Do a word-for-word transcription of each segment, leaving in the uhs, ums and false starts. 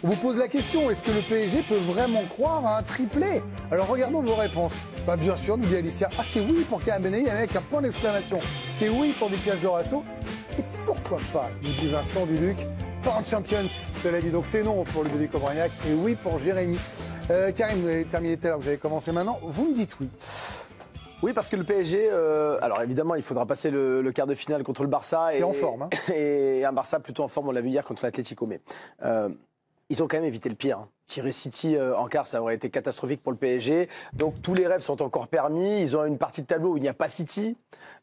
On vous pose la question, est-ce que le P S G peut vraiment croire à un triplé? Alors regardons vos réponses. Bah, bien sûr, nous dit Alicia. Ah, c'est oui pour Karim Benaï avec un point d'exclamation. C'est oui pour Mickaël Dorasso. Et pourquoi pas, nous dit Vincent Duluc. Pas en Champions, cela dit. Donc c'est non pour Ludovic Obrignac et oui pour Jérémy. Euh, Karim, vous avez terminé tout à l'heure, vous avez commencé maintenant. Vous me dites oui. Oui, parce que le P S G, euh, alors évidemment, il faudra passer le, le quart de finale contre le Barça. Et, et en forme. Hein. Et un Barça plutôt en forme, on l'a vu hier contre l'Atlético. Mais euh, ils ont quand même évité le pire. Hein. Tirer City euh, en quart, ça aurait été catastrophique pour le P S G. Donc tous les rêves sont encore permis. Ils ont une partie de tableau où il n'y a pas City.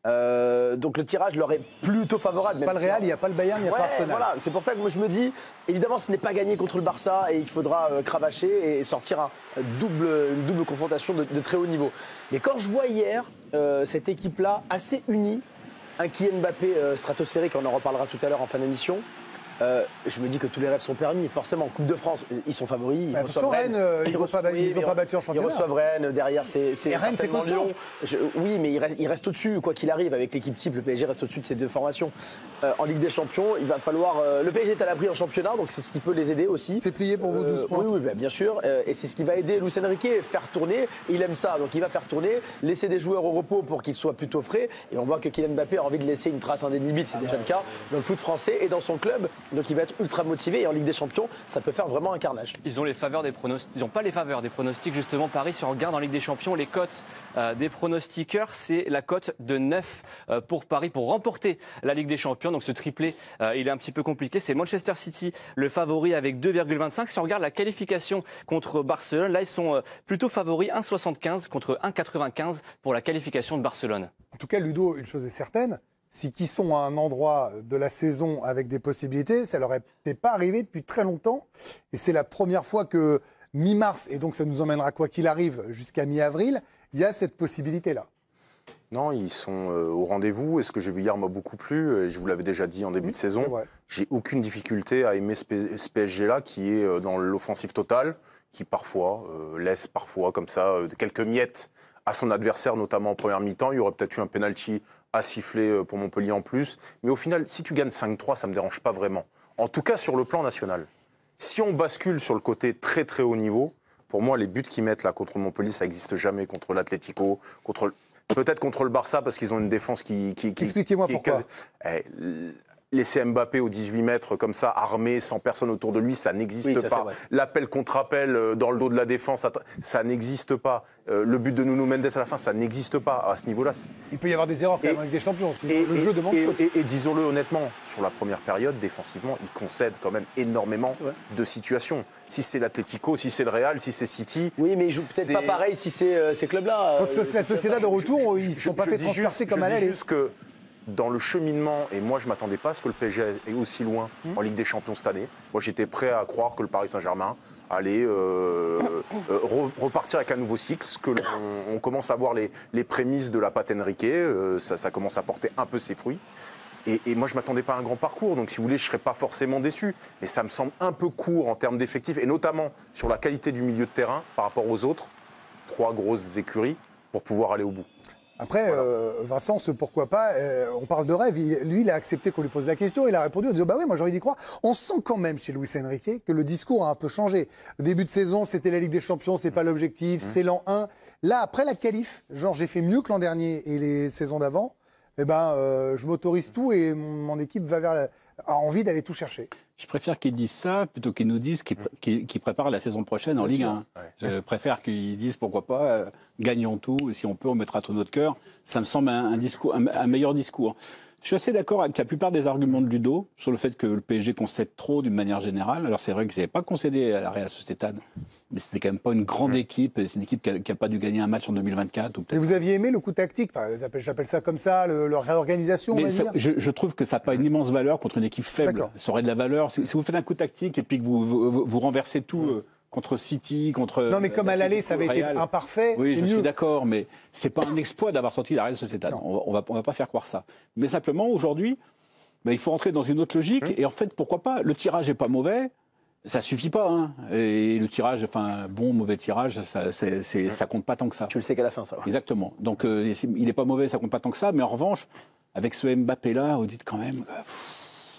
Euh, donc le tirage leur est plutôt favorable. Pas le Real, il n'y a pas le Bayern, il n'y a ouais, pas Arsenal. Voilà, c'est pour ça que moi je me dis, évidemment, ce n'est pas gagné contre le Barça et il faudra euh, cravacher et sortir un, double, une double confrontation de, de très haut niveau. Mais quand je vois hier euh, cette équipe-là assez unie, un Kylian Mbappé euh, stratosphérique, on en reparlera tout à l'heure en fin d'émission. Euh, je me dis que tous les rêves sont permis. Forcément, en Coupe de France, ils sont favoris. Ils bah, reçoivent Rennes, Rennes ils n'ont pas, oui, pas battu en championnat. Ils reçoivent Rennes, derrière c'est Rennes, c'est constant. Je, oui, mais il reste, il reste au-dessus, quoi qu'il arrive. Avec l'équipe type, le P S G reste au-dessus de ces deux formations. Euh, en Ligue des Champions, il va falloir... Euh, le P S G est à l'abri en championnat, donc c'est ce qui peut les aider aussi. C'est plié pour vous, douze points. Oui, oui bah, bien sûr. Euh, et c'est ce qui va aider Luis Enrique, faire tourner. Il aime ça, donc il va faire tourner, laisser des joueurs au repos pour qu'ils soient plutôt frais. Et on voit que Kylian Mbappé a envie de laisser une trace indélébile, c'est déjà le cas, dans le foot français et dans son club. Donc il va être ultra motivé et en Ligue des Champions, ça peut faire vraiment un carnage. Ils ont les faveurs des pronostics. Ils n'ont pas les faveurs des pronostics justement. Paris, si on regarde en Ligue des Champions, les cotes euh, des pronostiqueurs, c'est la cote de neuf euh, pour Paris pour remporter la Ligue des Champions. Donc ce triplé, euh, il est un petit peu compliqué. C'est Manchester City le favori avec deux virgule vingt-cinq. Si on regarde la qualification contre Barcelone, là ils sont euh, plutôt favoris un virgule soixante-quinze contre un virgule quatre-vingt-quinze pour la qualification de Barcelone. En tout cas, Ludo, une chose est certaine. Si qui sont à un endroit de la saison avec des possibilités, ça leur était pas arrivé depuis très longtemps. Et c'est la première fois que mi-mars, et donc ça nous emmènera quoi qu'il arrive jusqu'à mi-avril, il y a cette possibilité-là. Non, ils sont euh, au rendez-vous. Et ce que j'ai vu hier m'a beaucoup plu. Et je vous l'avais déjà dit en début mmh, de saison. J'ai aucune difficulté à aimer ce P S G-là qui est euh, dans l'offensive totale, qui parfois euh, laisse parfois comme ça euh, quelques miettes à son adversaire, notamment en première mi-temps. Il y aurait peut-être eu un penalty à siffler pour Montpellier en plus. Mais au final, si tu gagnes cinq trois, ça ne me dérange pas vraiment. En tout cas, sur le plan national. Si on bascule sur le côté très très haut niveau, pour moi, les buts qu'ils mettent là contre Montpellier, ça n'existe jamais contre l'Atlético, contre... peut-être contre le Barça, parce qu'ils ont une défense qui... qui, qui Expliquez-moi qui pourquoi. Est... Eh, laisser Mbappé aux dix-huit mètres comme ça, armé, sans personne autour de lui, ça n'existe oui, pas. L'appel contre appel dans le dos de la défense, ça n'existe pas. Euh, le but de Nuno Mendes à la fin, ça n'existe pas à ce niveau-là. Il peut y avoir des erreurs quand même avec des champions. Et, le et, jeu demande et, faute. Et, et, et disons-le honnêtement, sur la première période, défensivement, il concède quand même énormément ouais. de situations. Si c'est l'Atlético, si c'est le Real, si c'est City... Oui, mais ils jouent peut-être pas pareil si c'est euh, ces clubs-là. Euh, la Sociedad de retour, je, je, ils ne sont je, pas je fait transpercer comme à l'aller. Dans le cheminement, et moi je ne m'attendais pas à ce que le P S G est aussi loin mmh. en Ligue des Champions cette année. Moi j'étais prêt à croire que le Paris Saint-Germain allait euh, euh, repartir avec un nouveau cycle, ce que on, on commence à voir les, les prémices de la patte Enrique, euh, ça, ça commence à porter un peu ses fruits. Et, et moi je ne m'attendais pas à un grand parcours, donc si vous voulez je ne serais pas forcément déçu. Mais ça me semble un peu court en termes d'effectifs, et notamment sur la qualité du milieu de terrain par rapport aux autres. Trois grosses écuries pour pouvoir aller au bout. Après, voilà. euh, Vincent, ce pourquoi pas, euh, on parle de rêve. Il, lui, il a accepté qu'on lui pose la question. Il a répondu en disant bah oui, moi j'aurais d'y croire. On sent quand même chez Luis Enrique que le discours a un peu changé. Au début de saison, c'était la Ligue des Champions, c'est pas l'objectif, mmh. c'est l'an un. Là, après la qualif, genre j'ai fait mieux que l'an dernier et les saisons d'avant. Eh ben, euh, je m'autorise tout et mon, mon équipe va vers la, a envie d'aller tout chercher. Je préfère qu'ils disent ça plutôt qu'ils nous disent qu'ils qu qu préparent la saison prochaine en Ligue un. Ouais. Je préfère qu'ils disent pourquoi pas, euh, gagnons tout, si on peut, on mettra tout notre cœur. Ça me semble un, un, discours, un, un meilleur discours. Je suis assez d'accord avec la plupart des arguments de Ludo sur le fait que le P S G concède trop d'une manière générale. Alors c'est vrai qu'ils n'avaient pas concédé à la Real Sociedad, mais c'était quand même pas une grande mmh. équipe. C'est une équipe qui n'a pas dû gagner un match en deux mille vingt-quatre. Ou mais vous aviez aimé le coup tactique, enfin, j'appelle ça comme ça, le, leur réorganisation, mais on va ça, dire. Je, je trouve que ça n'a pas une immense valeur contre une équipe faible. Ça aurait de la valeur. Si, si vous faites un coup tactique et puis que vous, vous, vous renversez tout... Mmh. Euh, contre City, contre... Non, mais comme à l'aller, ça avait été imparfait. Oui, je mieux. suis d'accord, mais c'est pas un exploit d'avoir sorti la Real Sociedad. On, on va, on va pas faire croire ça. Mais simplement, aujourd'hui, ben, il faut rentrer dans une autre logique. Mmh. Et en fait, pourquoi pas? Le tirage est pas mauvais. Ça suffit pas. Hein. Et le tirage, enfin, bon, mauvais tirage, ça, c'est, c'est, mmh. ça compte pas tant que ça. Tu le sais qu'à la fin, ça va. Exactement. Donc, euh, il est pas mauvais, ça compte pas tant que ça. Mais en revanche, avec ce Mbappé-là, vous dites quand même... Pff,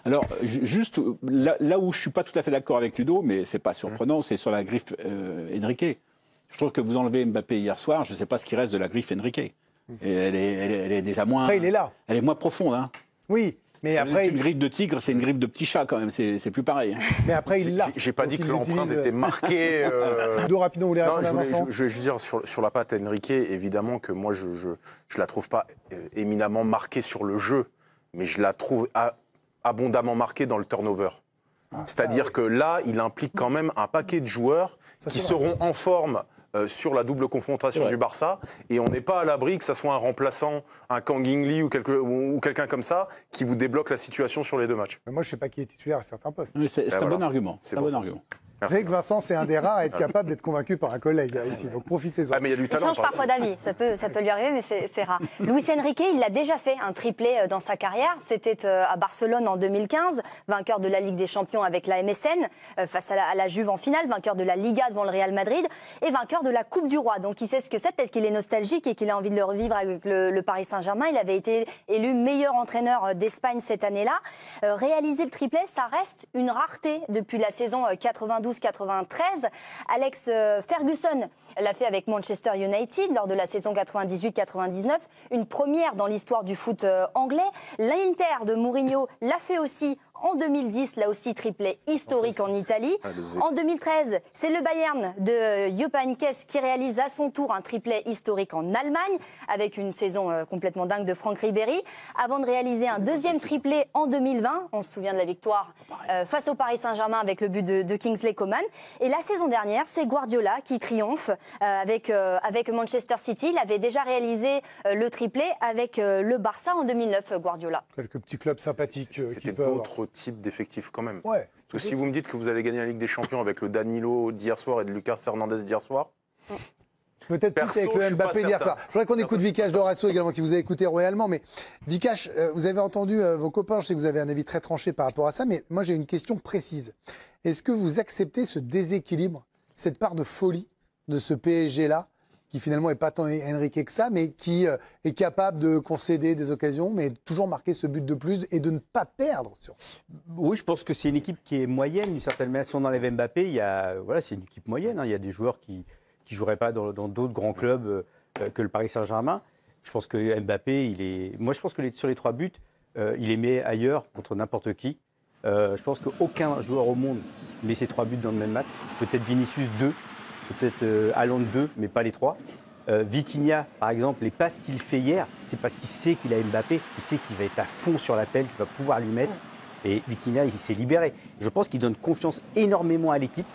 Alors, juste là, là où je ne suis pas tout à fait d'accord avec Ludo, mais ce n'est pas surprenant, c'est sur la griffe euh, Enrique. Je trouve que vous enlevez Mbappé hier soir, je ne sais pas ce qui reste de la griffe Enrique. Et elle, est, elle, est, elle est déjà moins... Après, il est là. Elle est moins profonde. Hein. Oui, mais après... Une griffe de tigre, c'est une griffe de petit chat quand même, c'est plus pareil. Mais après, il l'a. J'ai pas dit que l'empreinte était marquée... Euh... Ludo, rapidement, vous voulez répondre à Vincent ? Je vais juste dire, sur, sur la patte Enrique, évidemment que moi, je ne je, je la trouve pas éminemment marquée sur le jeu, mais je la trouve a, abondamment marquée dans le turnover. Ah, C'est-à-dire que là, il implique quand même un paquet de joueurs ça, qui seront en forme euh, sur la double confrontation du Barça, et on n'est pas à l'abri que ça soit un remplaçant, un Kang In-lee ou, quelque, ou, ou quelqu'un comme ça, qui vous débloque la situation sur les deux matchs. Mais moi, je ne sais pas qui est titulaire à certains postes. C'est ben un voilà. bon argument. C'est un bon ça. argument. Vous savez que Vincent, c'est un des rares à être capable d'être convaincu par un collègue ici, donc profitez-en. Ah, mais il y a du talent. Il change parfois d'avis, ça peut, ça peut lui arriver, mais c'est rare. Luis Enrique, il l'a déjà fait, un triplé dans sa carrière. C'était à Barcelone en deux mille quinze, vainqueur de la Ligue des Champions avec la M S N, face à la, à la Juve en finale, vainqueur de la Liga devant le Real Madrid et vainqueur de la Coupe du Roi. Donc il sait ce que c'est, peut-être qu'il est nostalgique et qu'il a envie de le revivre avec le, le Paris Saint-Germain. Il avait été élu meilleur entraîneur d'Espagne cette année-là. Euh, réaliser le triplé, ça reste une rareté depuis la saison quatre-vingt-douze quatre-vingt-treize. Alex Ferguson l'a fait avec Manchester United lors de la saison quatre-vingt-dix-huit quatre-vingt-dix-neuf, une première dans l'histoire du foot anglais. L'Inter de Mourinho l'a fait aussi en deux mille dix, là aussi triplé historique en Italie. En deux mille treize, c'est le Bayern de Jupp Heynckes qui réalise à son tour un triplé historique en Allemagne, avec une saison complètement dingue de Franck Ribéry, avant de réaliser un deuxième triplé en deux mille vingt. On se souvient de la victoire euh, face au Paris Saint-Germain avec le but de, de Kingsley Coman. Et la saison dernière, c'est Guardiola qui triomphe euh, avec, euh, avec Manchester City. Il avait déjà réalisé euh, le triplé avec euh, le Barça en deux mille neuf, Guardiola. Quelques petits clubs sympathiques euh, qui peuvent avoir... type d'effectif quand même. Ouais, Parce que si vous me dites que vous allez gagner la Ligue des Champions avec le Danilo d'hier soir et de Lucas Hernandez d'hier soir, peut-être plus avec le Mbappé d'hier soir. Je voudrais qu'on écoute Vikash Dorasso également, qui vous a écouté royalement. Mais Vikash, euh, vous avez entendu euh, vos copains, je sais que vous avez un avis très tranché par rapport à ça, mais moi j'ai une question précise. Est-ce que vous acceptez ce déséquilibre, cette part de folie de ce P S G-là, qui finalement n'est pas tant Enrique que ça, mais qui euh, est capable de concéder des occasions, mais toujours marquer ce but de plus et de ne pas perdre sur... Oui, je pense que c'est une équipe qui est moyenne, d'une certaine manière. Si on enlève Mbappé, il y a, voilà, c'est une équipe moyenne. Hein. Il y a des joueurs qui ne joueraient pas dans d'autres grands clubs euh, que le Paris Saint-Germain. Je pense que Mbappé, il est... Moi, je pense que les, sur les trois buts, euh, il est mis ailleurs contre n'importe qui. Euh, je pense qu'aucun joueur au monde met ses trois buts dans le même match. Peut-être Vinicius deux. Peut-être euh, Haaland deux, mais pas les trois. Euh, Vitinha, par exemple, les passes qu'il fait hier, c'est parce qu'il sait qu'il a Mbappé, il sait qu'il va être à fond sur la pelle, qu'il va pouvoir lui mettre. Et Vitinha, il s'est libéré. Je pense qu'il donne confiance énormément à l'équipe.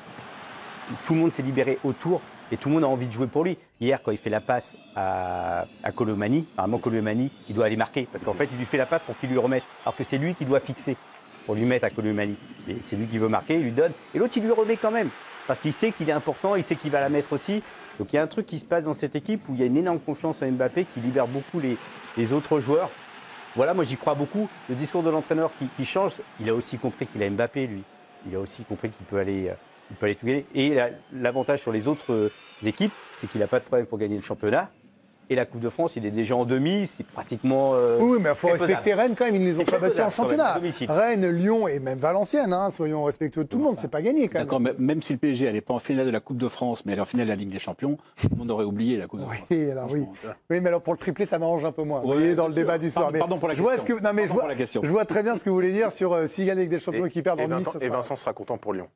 Tout le monde s'est libéré autour et tout le monde a envie de jouer pour lui. Hier, quand il fait la passe à, à Colomani, apparemment Colomani, il doit aller marquer parce qu'en fait, il lui fait la passe pour qu'il lui remette, alors que c'est lui qui doit fixer pour lui mettre à Colomani. Et c'est lui qui veut marquer, il lui donne. Et l'autre, il lui remet quand même. Parce qu'il sait qu'il est important, il sait qu'il va la mettre aussi. Donc il y a un truc qui se passe dans cette équipe où il y a une énorme confiance en Mbappé qui libère beaucoup les, les autres joueurs. Voilà, moi j'y crois beaucoup. Le discours de l'entraîneur qui, qui change, il a aussi compris qu'il a Mbappé, lui. Il a aussi compris qu'il peut aller, il peut aller tout gagner. Et l'avantage sur les autres équipes, c'est qu'il n'a pas de problème pour gagner le championnat. Et la Coupe de France, il est déjà en demi, c'est pratiquement... Euh, oui, mais il faut respecter Rennes quand même, ils ne les ont pas battus en championnat. Rennes, Lyon et même Valenciennes, hein, soyons respectueux de tout le monde, c'est pas gagné quand même. D'accord, mais même si le P S G n'allait pas en finale de la Coupe de France, mais elle est en finale de la Ligue des Champions, tout le monde aurait oublié la Coupe de France. Oui, alors oui. Oui, mais alors pour le triplé, ça m'arrange un peu moins. Ouais, vous voyez, dans le sûr. débat du soir. Pardon, pardon pour la je vois question. Ce que, non, mais je vois, je vois très bien ce que vous voulez dire sur euh, s'ils gagnent la Ligue des Champions et, et qu'ils perdent en demi. Et Vincent sera content pour Lyon.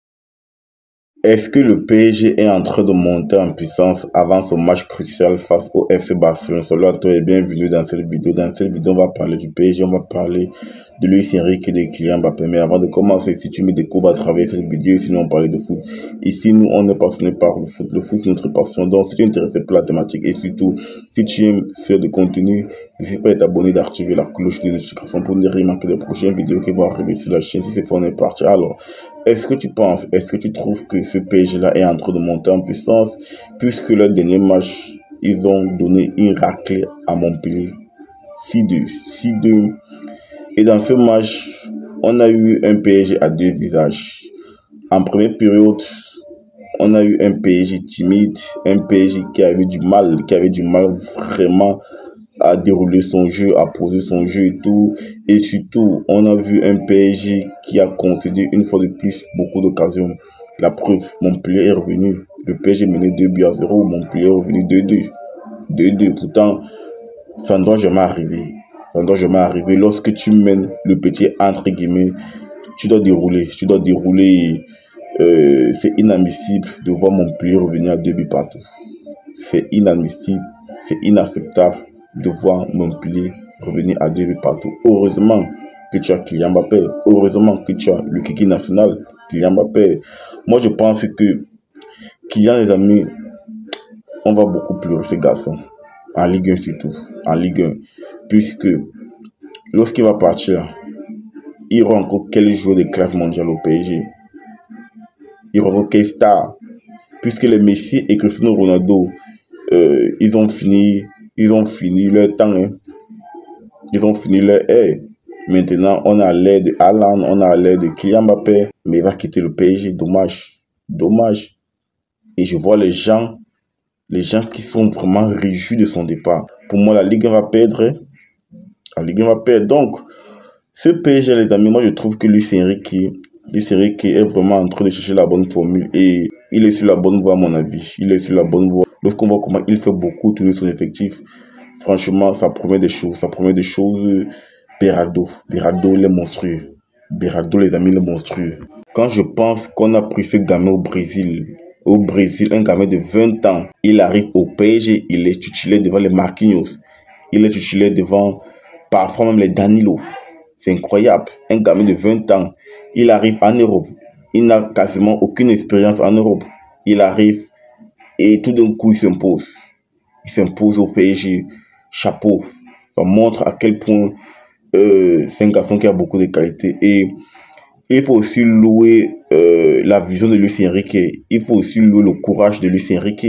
Est-ce que le P S G est en train de monter en puissance avant ce match crucial face au F C Barcelone? Salut à toi et bienvenue dans cette vidéo. Dans cette vidéo, on va parler du P S G, on va parler de Luis Enrique et des clients Mbappé. Mais avant de commencer, si tu me découvres à travers cette vidéo, sinon on parle de foot. Ici, nous, on est passionné par le foot. Le foot, c'est notre passion. Donc, si tu es intéressé par la thématique et surtout, si tu aimes ce de contenu, n'hésite pas à t'abonner, d'activer la cloche de notification pour ne rien manquer des prochaines vidéos qui vont arriver sur la chaîne. Si c'est fait, on est parti. Alors, est-ce que tu penses, est-ce que tu trouves que ce P S G-là est en train de monter en puissance, puisque le dernier match, ils ont donné une raclée à Montpellier, six deux, six deux. Et dans ce match, on a eu un P S G à deux visages. En première période, on a eu un P S G timide, un P S G qui avait du mal, qui avait du mal vraiment à dérouler son jeu, à poser son jeu et tout. Et surtout, on a vu un P S G qui a concédé une fois de plus beaucoup d'occasions. La preuve, Montpellier est revenu. Le P S G menait deux buts à zéro, Montpellier est revenu deux deux. deux deux. Pourtant, ça ne doit jamais arriver. Ça ne doit jamais arriver. Lorsque tu mènes le petit entre guillemets, tu dois dérouler. Tu dois dérouler. Euh, c'est inadmissible de voir Montpellier revenir à deux buts partout. C'est inadmissible. C'est inacceptable de voir Montpellier revenir à deux buts partout. Heureusement que tu as Kylian Mbappé. Heureusement que tu as le kiki national, Kylian Mbappé. Moi, je pense que Kylian, les amis, on va beaucoup pleurer ces garçons. En Ligue un surtout. En Ligue un. Puisque lorsqu'il va partir, il y aura encore quel joueur de classe mondiale au P S G. Il y aura encore quel star. Puisque les Messi et Cristiano Ronaldo, euh, ils ont fini, ils ont fini leur temps. Hein. Ils ont fini leur ère. Maintenant, on a l'air de Haaland, on a l'air de Kylian Mbappé, mais il va quitter le P S G. Dommage. Dommage. Et je vois les gens, les gens qui sont vraiment réjouis de son départ. Pour moi, la Ligue un va perdre. La Ligue un va perdre. Donc, ce P S G, les amis, moi je trouve que Luis Enrique, Luis Enrique est vraiment en train de chercher la bonne formule. Et il est sur la bonne voie, à mon avis. Il est sur la bonne voie. Lorsqu'on voit comment il fait beaucoup tourner son effectif, franchement, ça promet des choses. Ça promet des choses. Beraldo. Beraldo, il est monstrueux. Beraldo, les amis, il est monstrueux. Quand je pense qu'on a pris ce gamin au Brésil, au Brésil, un gamin de vingt ans, il arrive au P S G, il est titulaire devant les Marquinhos. Il est titulaire devant, parfois même les Danilo. C'est incroyable. Un gamin de vingt ans, il arrive en Europe. Il n'a quasiment aucune expérience en Europe. Il arrive et tout d'un coup, il s'impose. Il s'impose au P S G. Chapeau. Ça montre à quel point euh, c'est un garçon qui a beaucoup de qualités. Et il faut aussi louer euh, la vision de Luis Enrique. Il faut aussi louer le courage de Luis Enrique.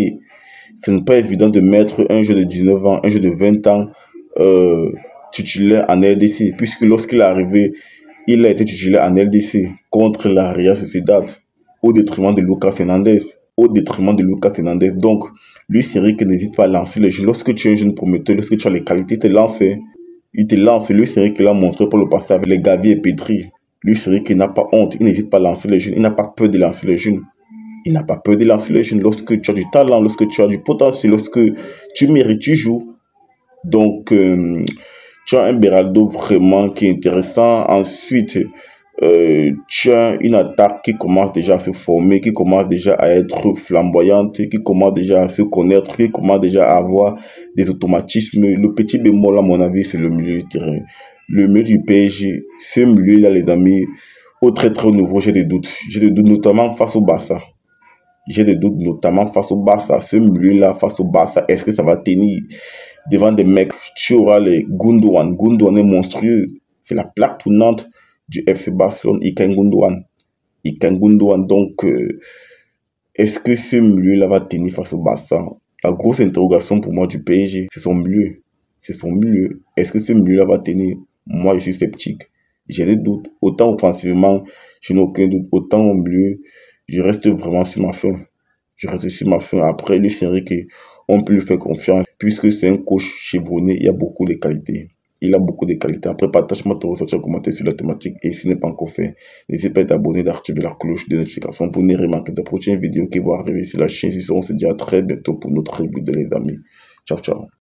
Ce n'est pas évident de mettre un jeu de dix-neuf ans, un jeu de vingt ans euh, titulaire en L D C. Puisque lorsqu'il est arrivé, il a été titulaire en L D C contre la Real Sociedad au détriment de Lucas Hernandez. Au détriment de Lucas Hernandez. Donc, Luis Enrique n'hésite pas à lancer les jeunes. Lorsque tu es un jeune prometteur, lorsque tu as les qualités, il te lance. Il te lance. Luis Enrique l'a montré pour le passé avec les Gavi et Pedri. Luis Enrique n'a pas honte. Il n'hésite pas à lancer les jeunes. Il n'a pas peur de lancer les jeunes. Il n'a pas peur de lancer les jeunes. Lorsque tu as du talent, lorsque tu as du potentiel, lorsque tu mérites, tu joues. Donc, euh, tu as un Beraldo vraiment qui est intéressant. Ensuite, euh, tu as une attaque qui commence déjà à se former, qui commence déjà à être flamboyante, qui commence déjà à se connaître, qui commence déjà à avoir des automatismes. Le petit bémol, à mon avis, c'est le milieu du terrain. Le milieu du P S G, ce milieu-là, les amis, au très très nouveau, j'ai des doutes. J'ai des doutes notamment face au Barça. J'ai des doutes notamment face au Barça. Ce milieu-là, face au Barça, est-ce que ça va tenir devant des mecs? Tu auras les Gundogan. Gundogan est monstrueux. C'est la plaque tournante du F C Barcelone. Ilkay Gundogan. Ilkay Gundogan. Donc, euh, est-ce que ce milieu-là va tenir face au Barça? La grosse interrogation pour moi du P S G, c'est son milieu. C'est son milieu. Est-ce que ce milieu-là va tenir? Moi, je suis sceptique. J'ai des doutes. Autant offensivement, je n'ai aucun doute. Autant au milieu, je reste vraiment sur ma faim. Je reste sur ma faim. Après, Luis Enrique, on peut lui faire confiance. Puisque c'est un coach chevronné, il y a beaucoup de qualités. Il a beaucoup de qualités. Après, partage-moi ton ressenti en commentaire sur la thématique. Et si ce n'est pas encore fait, n'hésitez pas à t'abonner, d'activer la cloche de notification pour ne rien manquer de prochaines vidéos qui vont arriver sur la chaîne. On se dit à très bientôt pour notre vidéo, les amis. Ciao, ciao.